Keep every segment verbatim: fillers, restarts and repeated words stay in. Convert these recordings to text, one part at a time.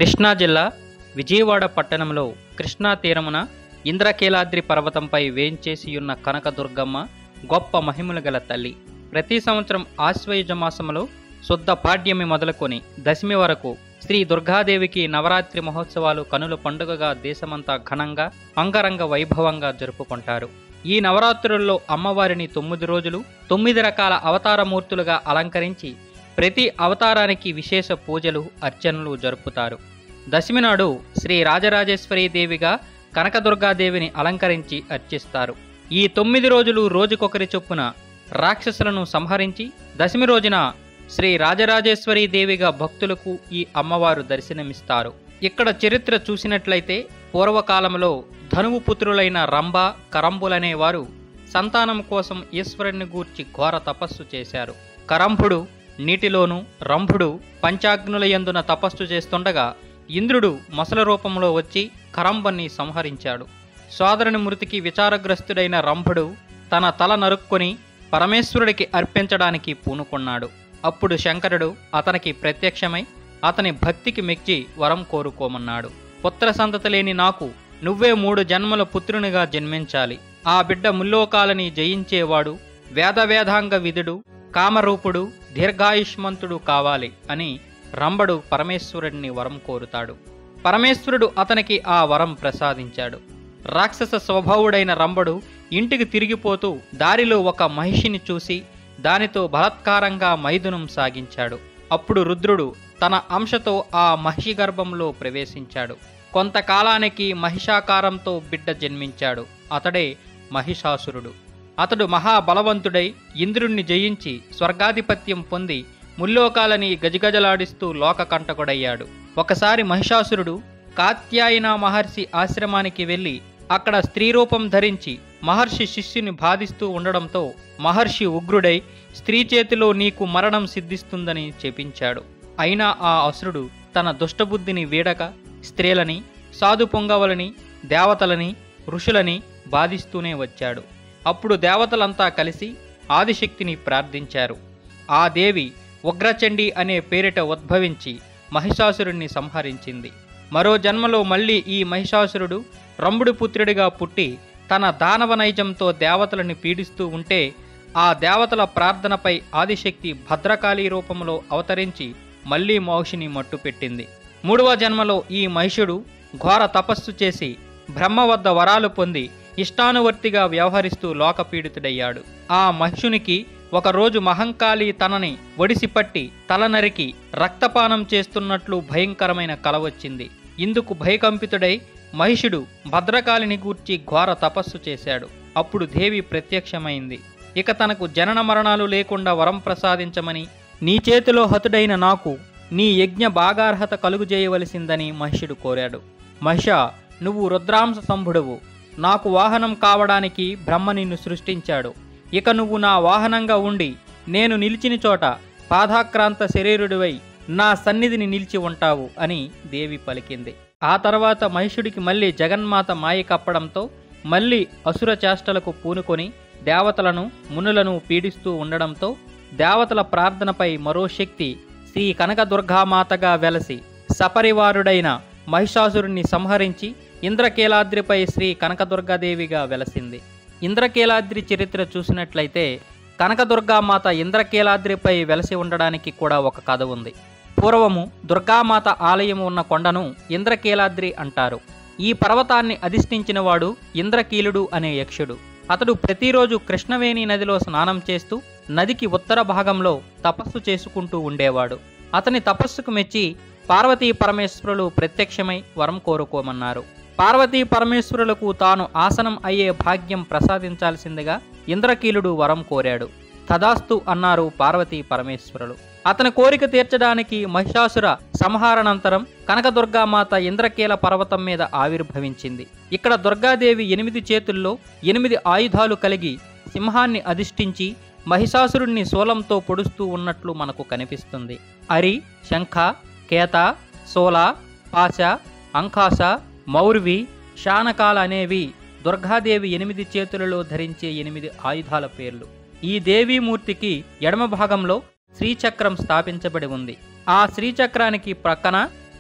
కృష్ణా జిల్లా విజయవాడ పట్టణంలో కృష్ణా తీరమున ఇంద్రకీలాద్రి పర్వతంపై వేంచేసియున్న కనకదుర్గమ్మ గొప్ప మహిమలు గల తల్లి. ప్రతి సంవత్సరం ఆశ్వయుజ మాసములో శుద్ధ పాడ్యమి మొదలుకొని దశమి వరకు శ్రీ దుర్గాదేవికి నవరాత్రి మహోత్సవాలు కనుల పండుగగా దేశమంతా ఘనంగా అంగరంగ వైభవంగా జరుపుకుంటారు. ఈ నవరాత్రుల్లో అమ్మవారిని తొమ్మిది రోజులు తొమ్మిది రకాల అవతారమూర్తులుగా అలంకరించి ప్రతి అవతారానికి విశేష పూజలు అర్చనలు జరుపుతారు. దశమి నాడు శ్రీ రాజరాజేశ్వరీ దేవిగా కనకదుర్గాదేవిని అలంకరించి అర్చిస్తారు. ఈ తొమ్మిది రోజులు రోజుకొకరి చొప్పున రాక్షసులను సంహరించి దశమి రోజున శ్రీ రాజరాజేశ్వరీ దేవిగా భక్తులకు ఈ అమ్మవారు దర్శనమిస్తారు. ఇక్కడ చరిత్ర చూసినట్లయితే పూర్వకాలంలో ధనువు పుత్రులైన రంభ కరంబులనే వారు సంతానం కోసం ఈశ్వరుని గూర్చి ఘోర తపస్సు చేశారు. కరంభుడు నీటిలోను, రంభుడు పంచాగ్నుల యందున తపస్సు చేస్తుండగా ఇంద్రుడు మొసల రూపంలో వచ్చి కరంబన్ని సంహరించాడు. సోదరుని మృతికి విచారగ్రస్తుడైన రంభుడు తన తల నరుక్కొని పరమేశ్వరుడికి అర్పించడానికి పూనుకున్నాడు. అప్పుడు శంకరుడు అతనికి ప్రత్యక్షమై అతని భక్తికి మెచ్చి వరం కోరుకోమన్నాడు. పుత్ర సంతతి లేని నాకు నువ్వే మూడు జన్మల పుత్రునిగా జన్మించాలి. ఆ బిడ్డ ముల్లోకాలని జయించేవాడు, వేదవేదాంగ విధుడు, కామరూపుడు, దీర్ఘాయుష్మంతుడు కావాలి అని రంభుడు పరమేశ్వరుడిని వరం కోరుతాడు. పరమేశ్వరుడు అతనికి ఆ వరం ప్రసాదించాడు. రాక్షస స్వభావుడైన రంభుడు ఇంటికి తిరిగిపోతూ దారిలో ఒక మహిషిని చూసి దానితో బలాత్కారంగా మైథునం సాగించాడు. అప్పుడు రుద్రుడు తన అంశతో ఆ మహిషి గర్భంలో ప్రవేశించాడు. కొంతకాలానికి మహిషాకారంతో బిడ్డ జన్మించాడు. అతడే మహిషాసురుడు. అతడు మహాబలవంతుడై ఇంద్రుణ్ణి జయించి స్వర్గాధిపత్యం పొంది ముల్లోకాలని గజగజలాడిస్తూ లోకకంటకుడయ్యాడు. ఒకసారి మహిషాసురుడు కాత్యాయన మహర్షి ఆశ్రమానికి వెళ్ళి అక్కడ స్త్రీ రూపం ధరించి మహర్షి శిష్యుని బాధిస్తూ ఉండడంతో మహర్షి ఉగ్రుడై స్త్రీ చేతిలో నీకు మరణం సిద్ధిస్తుందని చెప్పించాడు. అయినా ఆ అసురుడు తన దుష్టబుద్ధిని వీడక స్త్రీలని, సాధు పొంగవలని, దేవతలని, ఋషులని బాధిస్తూనే వచ్చాడు. అప్పుడు దేవతలంతా కలిసి ఆదిశక్తిని ప్రార్థించారు. ఆ దేవి ఉగ్రచండి అనే పేరిట ఉద్భవించి మహిషాసురుణ్ణి సంహరించింది. మరో జన్మలో మళ్ళీ ఈ మహిషాసురుడు రంభుడి పుత్రుడిగా పుట్టి తన దానవ నైజంతో దేవతలని పీడిస్తూ ఉంటే ఆ దేవతల ప్రార్థనపై ఆదిశక్తి భద్రకాళి రూపంలో అవతరించి మళ్లీ మహిషిని మట్టుపెట్టింది. మూడవ జన్మలో ఈ మహిషుడు ఘోర తపస్సు చేసి బ్రహ్మ వద్ద వరాలు పొంది ఇష్టానువర్తిగా వ్యవహరిస్తూ లోకపీడితుడయ్యాడు. ఆ మహిషునికి ఒకరోజు మహంకాళి తనని ఒడిసిపట్టి తల నరికి రక్తపానం చేస్తున్నట్లు భయంకరమైన కల వచ్చింది. ఇందుకు భయకంపితుడై మహిషుడు భద్రకాళిని గూర్చి ఘోర తపస్సు చేశాడు. అప్పుడు దేవి ప్రత్యక్షమైంది. ఇక తనకు జనన మరణాలు లేకుండా వరం ప్రసాదించమని, నీ చేతిలో హతుడైన నాకు నీ యజ్ఞ భాగార్హత కలుగుజేయవలసిందని మహిషుడు కోరాడు. మహిష, నువ్వు రుద్రాంశ సంభుడువు. నాకు వాహనం కావడానికి బ్రహ్మ నిన్ను సృష్టించాడు. ఇక నువ్వు నా వాహనంగా ఉండి నేను నిలిచిన చోట పాదాక్రాంత శరీరుడివై నా సన్నిధిని నిలిచి ఉంటావు అని దేవి పలికింది. ఆ తర్వాత మహిషుడికి మళ్ళీ జగన్మాత మాయ కప్పడంతో మళ్ళీ అసుర చేష్టలకు పూనుకొని దేవతలను మునులను పీడిస్తూ ఉండడంతో దేవతల ప్రార్థనపై మరో శక్తి శ్రీ కనకదుర్గామాతగా వెలసి సపరివారుడైన మహిషాసురుణ్ణి సంహరించి ఇంద్రకీలాద్రిపై శ్రీ కనకదుర్గాదేవిగా వెలసింది. ఇంద్రకీలాద్రి చరిత్ర చూసినట్లయితే కనకదుర్గామాత ఇంద్రకీలాద్రిపై వెలసి ఉండడానికి కూడా ఒక కథ ఉంది. పూర్వము దుర్గామాత ఆలయం ఉన్న కొండను ఇంద్రకీలాద్రి అంటారు. ఈ పర్వతాన్ని అధిష్ఠించినవాడు ఇంద్రకీలుడు అనే యక్షుడు. అతడు ప్రతిరోజు కృష్ణవేణి నదిలో స్నానం చేస్తూ నదికి ఉత్తర భాగంలో తపస్సు చేసుకుంటూ ఉండేవాడు. అతని తపస్సుకు మెచ్చి పార్వతీ పరమేశ్వరులు ప్రత్యక్షమై వరం కోరుకోమన్నారు. పార్వతీ పరమేశ్వరులకు తాను ఆసనం అయ్యే భాగ్యం ప్రసాదించాల్సిందిగా ఇంద్రకీలుడు వరం కోరాడు. తదాస్తు అన్నారు పార్వతీ పరమేశ్వరులు. అతని కోరిక తీర్చడానికి మహిషాసుర సంహారణంతరం కనకదుర్గామాత ఇంద్రకీల పర్వతం మీద ఆవిర్భవించింది. ఇక్కడ దుర్గాదేవి ఎనిమిది చేతుల్లో ఎనిమిది ఆయుధాలు కలిగి సింహాన్ని అధిష్ఠించి మహిషాసురుణ్ణి శూలంతో పొడుస్తూ ఉన్నట్లు మనకు కనిపిస్తుంది. అరి, శంఖ, కేత, శూల, పాశ, అంకాశ, మౌర్వి, శానకాల అనేవి దుర్గాదేవి ఎనిమిది చేతులలో ధరించే ఎనిమిది ఆయుధాల పేర్లు. ఈ దేవీమూర్తికి ఎడమ భాగంలో శ్రీచక్రం స్థాపించబడి ఉంది. ఆ శ్రీచక్రానికి ప్రక్కన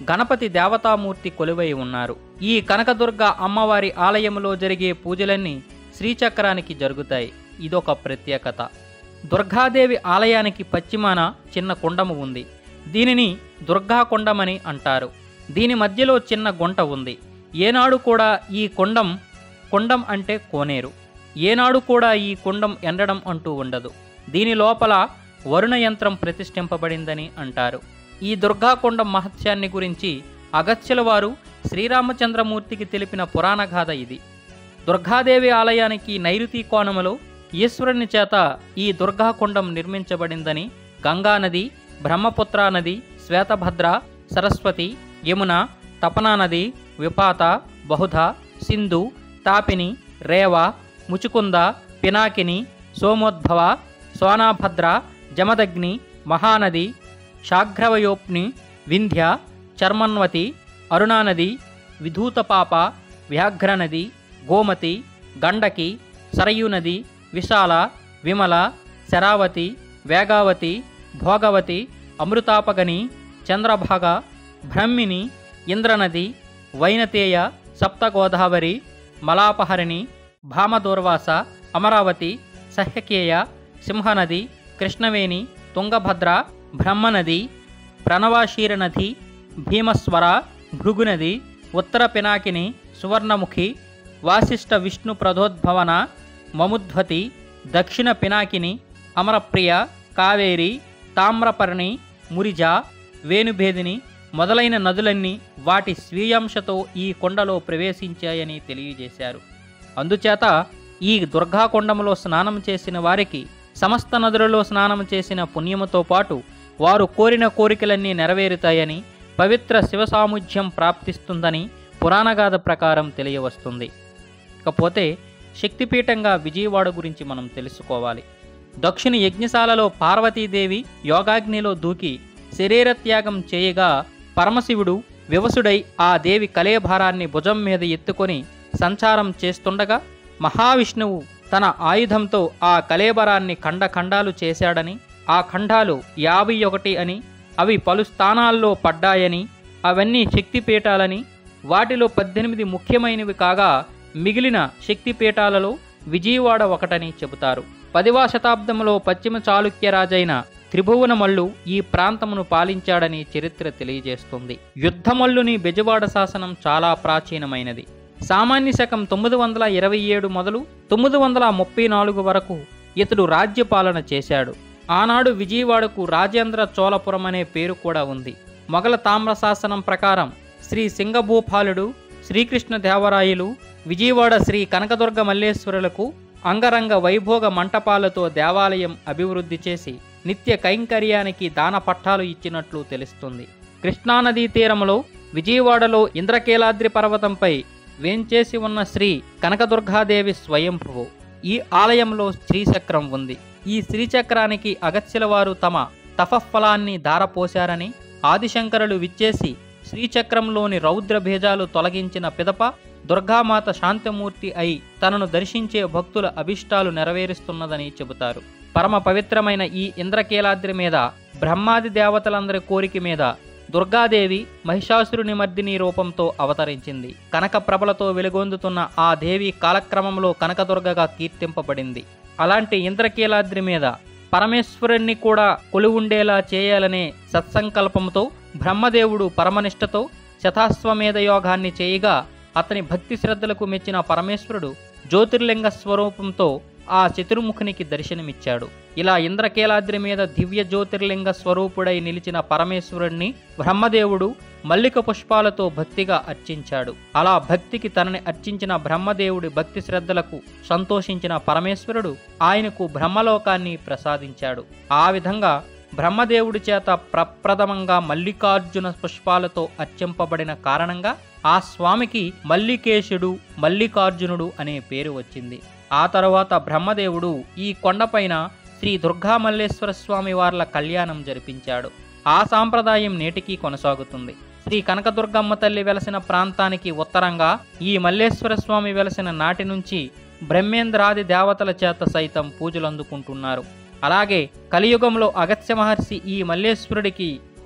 గణపతి దేవతామూర్తి కొలువై ఉన్నారు. ఈ కనకదుర్గ అమ్మవారి ఆలయంలో జరిగే పూజలన్నీ శ్రీచక్రానికి జరుగుతాయి. ఇదొక ప్రత్యేకత. దుర్గాదేవి ఆలయానికి పశ్చిమాన చిన్న కుండము ఉంది. దీనిని దుర్గా కుండమని అంటారు. దీని మధ్యలో చిన్న గుంట ఉంది. ఏనాడు కూడా ఈ కుండం కుండం అంటే కోనేరు. ఏనాడు కూడా ఈ కుండం ఎండడం అంటూ ఉండదు. దీని లోపల వరుణ యంత్రం ప్రతిష్ఠింపబడిందని అంటారు. ఈ దుర్గాకొండం మహత్యాన్ని గురించి అగస్త్యుల వారు శ్రీరామచంద్రమూర్తికి తెలిపిన పురాణగాథ ఇది. దుర్గాదేవి ఆలయానికి నైరుతి కోణములో ఈశ్వరుని చేత ఈ దుర్గాకొండం నిర్మించబడిందని గంగానది, బ్రహ్మపుత్రా నది, శ్వేతభద్ర, సరస్వతి, యమున, తపనా నది, విపాత, బహుధ, సింధు, తాపిని, రేవ, ముచుకుంద, పినాకిని, సోమోద్భవ, సోనాభద్ర, జమదగ్ని, మహానది, శాగ్రవయోప్ని, వింధ్య, చర్మన్వతి, అరుణానది, విధూతపాప, వ్యాఘ్రనది, గోమతి, గండకి, సరయూనది, విశాల, విమల, శరావతి, వేగావతి, భోగవతి, అమృతాపగని, చంద్రభాగ, బ్రహ్మిని, ఇంద్రనది, వైనతేయ, సప్తగోదావరి, మలాపహరిణి, భామదూర్వాస, అమరావతి, సహ్యకేయ, సింహనది, కృష్ణవేణి, తుంగభద్ర, బ్రహ్మనది, ప్రణవాశీరనది, భీమస్వర, భృగునది, ఉత్తర పినాకిని, సువర్ణముఖి, వాసిష్ఠ విష్ణు ప్రదోద్భవన, మముద్వతి, దక్షిణ పినాకిని, అమరప్రియ, కావేరి, తామ్రపర్ణి, మురిజ, వేణుభేదిని మొదలైన నదులన్నీ వాటి స్వీయాంశతో ఈ కొండలో ప్రవేశించాయని తెలియజేశారు. అందుచేత ఈ దుర్గాకొండములో స్నానం చేసిన వారికి సమస్త నదులలో స్నానం చేసిన పుణ్యముతో పాటు వారు కోరిన కోరికలన్నీ నెరవేరుతాయని, పవిత్ర శివసాముధ్యం ప్రాప్తిస్తుందని పురాణగాథ ప్రకారం తెలియవస్తుంది. ఇకపోతే శక్తిపీఠంగా విజయవాడ గురించి మనం తెలుసుకోవాలి. దక్షిణ యజ్ఞశాలలో పార్వతీదేవి యోగాగ్నిలో దూకి శరీరత్యాగం చేయగా పరమశివుడు వివసుడై ఆ దేవి కళేభారాన్ని భుజం మీద ఎత్తుకొని సంచారం చేస్తుండగా మహావిష్ణువు తన ఆయుధంతో ఆ కళేబరాన్ని ఖండఖండాలు చేశాడని, ఆ ఖండాలు యాభై ఒకటి అని, అవి పలు స్థానాల్లో పడ్డాయని, అవన్నీ శక్తిపీఠాలని, వాటిలో పద్దెనిమిది ముఖ్యమైనవి కాగా మిగిలిన శక్తిపీఠాలలో విజయవాడ ఒకటని చెబుతారు. పదివ శతాబ్దంలో పశ్చిమ చాళుక్యరాజైన త్రిభువనమల్లు ఈ ప్రాంతమును పాలించాడని చరిత్ర తెలియజేస్తుంది. యుద్ధమల్లుని బెజవాడ శాసనం చాలా ప్రాచీనమైనది. సామాన్య శకం తొమ్మిది వందల ఇరవై ఏడు మొదలు తొమ్మిది వందల ముప్పై నాలుగు వరకు ఇతడు రాజ్యపాలన చేశాడు. ఆనాడు విజయవాడకు రాజేంద్ర చోళపురం అనే పేరు కూడా ఉంది. మొఘల తామ్ర శాసనం ప్రకారం శ్రీ సింగభూపాలుడు, శ్రీకృష్ణదేవరాయలు విజయవాడ శ్రీ కనకదుర్గ మల్లేశ్వరులకు అంగరంగ వైభోగ మంటపాలతో దేవాలయం అభివృద్ధి చేసి నిత్య కైంకర్యానికి దాన పట్టాలు ఇచ్చినట్లు తెలుస్తుంది. కృష్ణానదీ తీరములో విజయవాడలో ఇంద్రకీలాద్రి పర్వతంపై వేంచేసి ఉన్న శ్రీ కనకదుర్గాదేవి స్వయంభువు. ఈ ఆలయంలో శ్రీచక్రం ఉంది. ఈ శ్రీచక్రానికి అగస్త్యుల వారు తమ తపఫలాన్ని ధారపోశారని, ఆదిశంకరులు విచ్చేసి శ్రీచక్రంలోని రౌద్ర బీజాలు తొలగించిన పిదప దుర్గామాత శాంతమూర్తి అయి తనను దర్శించే భక్తుల అభిష్టాలు నెరవేరుస్తున్నదని చెబుతారు. పరమ పవిత్రమైన ఈ ఇంద్రకీలాద్రి మీద బ్రహ్మాది దేవతలందరి కోరిక మీద దుర్గాదేవి మహిషాసురుని మర్దిని రూపంతో అవతరించింది. కనక ప్రభలతో వెలుగొందుతున్న ఆ దేవి కాలక్రమంలో కనకదుర్గగా కీర్తింపబడింది. అలాంటి ఇంద్రకీలాద్రి మీద పరమేశ్వరుణ్ణి కూడా కొలువుండేలా చేయాలనే సత్సంకల్పంతో బ్రహ్మదేవుడు పరమనిష్టతో శతాశ్వమేధ యోగాన్ని చేయగా అతని భక్తి శ్రద్ధలకు మెచ్చిన పరమేశ్వరుడు జ్యోతిర్లింగ స్వరూపంతో ఆ చతుర్ముఖునికి దర్శనమిచ్చాడు. ఇలా ఇంద్రకీలాద్రి మీద దివ్య జ్యోతిర్లింగ స్వరూపుడై నిలిచిన పరమేశ్వరుణ్ణి బ్రహ్మదేవుడు మల్లిక పుష్పాలతో భక్తిగా అర్చించాడు. అలా భక్తికి తనని అర్చించిన బ్రహ్మదేవుడి భక్తి శ్రద్ధలకు సంతోషించిన పరమేశ్వరుడు ఆయనకు బ్రహ్మలోకాన్ని ప్రసాదించాడు. ఆ విధంగా బ్రహ్మదేవుడి చేత ప్రప్రథమంగా మల్లికార్జున పుష్పాలతో అర్చింపబడిన కారణంగా ఆ స్వామికి మల్లికేశుడు, మల్లికార్జునుడు అనే పేరు వచ్చింది. ఆ తరువాత బ్రహ్మదేవుడు ఈ కొండపైన శ్రీ దుర్గామల్లేశ్వర స్వామి వార్ల కళ్యాణం జరిపించాడు. ఆ సాంప్రదాయం నేటికీ కొనసాగుతుంది. శ్రీ కనకదుర్గమ్మ తల్లి వెలసిన ప్రాంతానికి ఉత్తరంగా ఈ మల్లేశ్వర స్వామి వెలసిన నాటి నుంచి బ్రహ్మేంద్రాది దేవతల చేత సైతం పూజలు అందుకుంటున్నారు. అలాగే కలియుగంలో అగస్త్య మహర్షి ఈ మల్లేశ్వరుడికి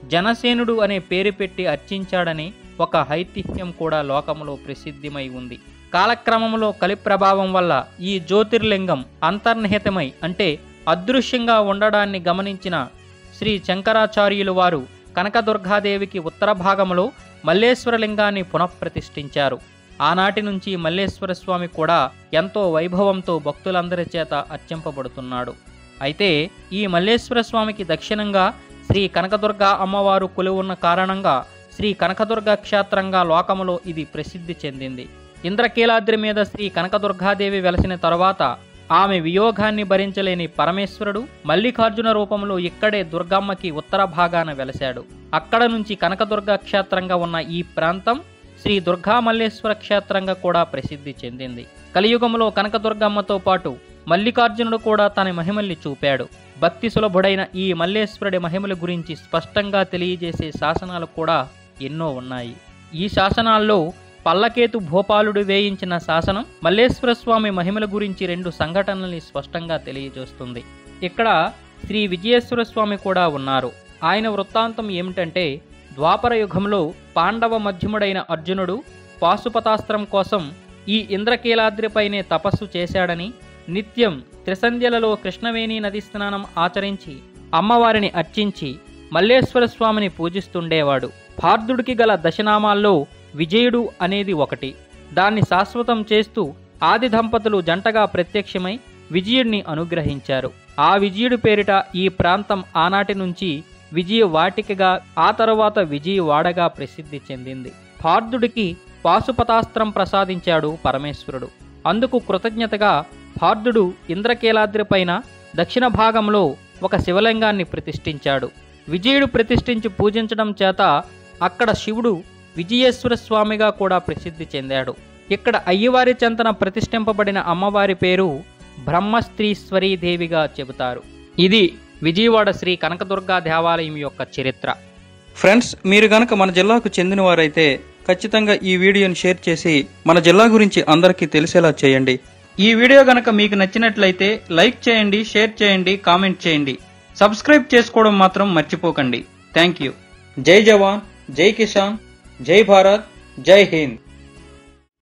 జనసేనుడు అనే పేరు పెట్టి అర్చించాడని ఒక ఐతిహ్యం కూడా లోకములో ప్రసిద్ధిమై ఉంది. కాలక్రమంలో కలి ప్రభావం వల్ల ఈ జ్యోతిర్లింగం అంతర్నిహితమై అంటే అదృశ్యంగా ఉండడాన్ని గమనించిన శ్రీ శంకరాచార్యులు వారు కనకదుర్గాదేవికి ఉత్తర భాగంలో మల్లేశ్వరలింగాన్ని పునఃప్రతిష్ఠించారు. ఆనాటి నుంచి మల్లేశ్వర స్వామి కూడా ఎంతో వైభవంతో భక్తులందరి చేత అర్చింపబడుతున్నాడు. అయితే ఈ మల్లేశ్వర స్వామికి దక్షిణంగా శ్రీ కనకదుర్గ అమ్మవారు కొలువున్న కారణంగా శ్రీ కనకదుర్గ క్షేత్రంగా లోకములో ఇది ప్రసిద్ధి చెందింది. ఇంద్రకీలాద్రి మీద శ్రీ కనకదుర్గాదేవి వెలసిన తరువాత ఆమె వియోగాన్ని భరించలేని పరమేశ్వరుడు మల్లికార్జున రూపంలో ఇక్కడే దుర్గమ్మకి ఉత్తర భాగాన వెలశాడు. అక్కడ నుంచి కనకదుర్గ క్షేత్రంగా ఉన్న ఈ ప్రాంతం శ్రీ దుర్గా మల్లేశ్వర క్షేత్రంగా కూడా ప్రసిద్ధి చెందింది. కలియుగంలో కనకదుర్గమ్మతో పాటు మల్లికార్జునుడు కూడా తన మహిమల్ని చూపాడు. భక్తి సులభుడైన ఈ మల్లేశ్వరుడి మహిమల గురించి స్పష్టంగా తెలియజేసే శాసనాలు కూడా ఎన్నో ఉన్నాయి. ఈ శాసనాల్లో పల్లకేతు భూపాలుడు వేయించిన శాసనం మల్లేశ్వర స్వామి మహిమల గురించి రెండు సంఘటనల్ని స్పష్టంగా తెలియజేస్తుంది. ఇక్కడ శ్రీ విజయేశ్వర స్వామి కూడా ఉన్నారు. ఆయన వృత్తాంతం ఏమిటంటే, ద్వాపర యుగంలో పాండవ మధ్యముడైన అర్జునుడు పాశుపతాస్త్రం కోసం ఈ ఇంద్రకీలాద్రిపైనే తపస్సు చేశాడని, నిత్యం త్రిసంధ్యలలో కృష్ణవేణి నది స్నానం ఆచరించి అమ్మవారిని అర్చించి మల్లేశ్వర స్వామిని పూజిస్తుండేవాడు. పార్థుడికి గల దశనామాల్లో విజయుడు అనేది ఒకటి. దాన్ని శాశ్వతం చేస్తూ ఆది దంపతులు జంటగా ప్రత్యక్షమై విజయుడిని అనుగ్రహించారు. ఆ విజయుడి పేరిట ఈ ప్రాంతం ఆనాటి నుంచి విజయ వాటికగా, ఆ తరువాత విజయవాడగా ప్రసిద్ధి చెందింది. పార్థుడికి పాశుపతాస్త్రం ప్రసాదించాడు పరమేశ్వరుడు. అందుకు కృతజ్ఞతగా పార్థుడు ఇంద్రకీలాద్రి పైన దక్షిణ భాగంలో ఒక శివలింగాన్ని ప్రతిష్ఠించాడు. విజయుడు ప్రతిష్ఠించి పూజించడం చేత అక్కడ శివుడు విజయేశ్వర స్వామిగా కూడా ప్రసిద్ధి చెందాడు. ఇక్కడ అయ్యవారి చెంతన ప్రతిష్ఠింపబడిన అమ్మవారి పేరు బ్రహ్మస్త్రీశ్వరీ దేవిగా చెబుతారు. ఇది విజయవాడ శ్రీ కనకదుర్గా దేవాలయం యొక్క చరిత్ర. ఫ్రెండ్స్, మీరు గనక మన జిల్లాకు చెందిన వారైతే ఖచ్చితంగా ఈ వీడియోని షేర్ చేసి మన జిల్లా గురించి అందరికీ తెలిసేలా చేయండి. ఈ వీడియో గనక మీకు నచ్చినట్లయితే లైక్ చేయండి, షేర్ చేయండి, కామెంట్ చేయండి. సబ్స్క్రైబ్ చేసుకోవడం మాత్రం మర్చిపోకండి. Thank you. జై జవాన్, జై కిసాన్, జై భారత్, జై హింద్.